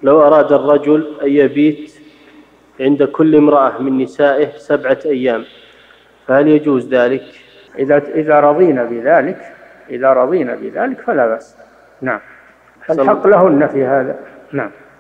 لو أراد الرجل أن يبيت عند كل امرأة من نسائه 7 أيام فهل يجوز ذلك؟ إذا رضينا بذلك فلا بأس. نعم، الحق لهن في هذا. نعم.